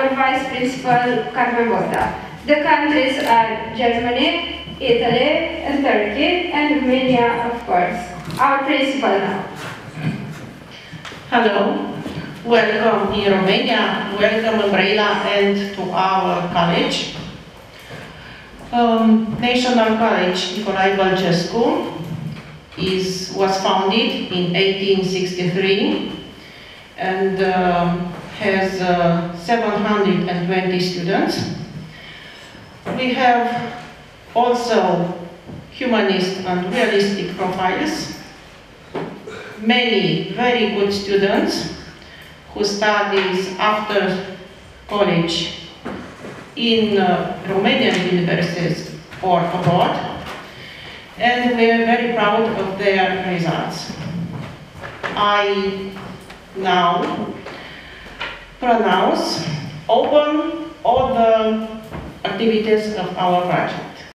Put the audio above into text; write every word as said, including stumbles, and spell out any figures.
our Vice Principal, Carmen Bogda. The countries are Germany, Italy, and Turkey, and Romania, of course. Our principal now. Hello, welcome in Romania, welcome in Braila and to our college. Um, National College Colegiul Bălcescu is, was founded in eighteen sixty-three and uh, has uh, seven hundred twenty students. We have also humanist and realistic profiles, many very good students who studies after college in uh, Romanian universities or abroad, and we are very proud of their results. I now pronounce open all the activities of our project.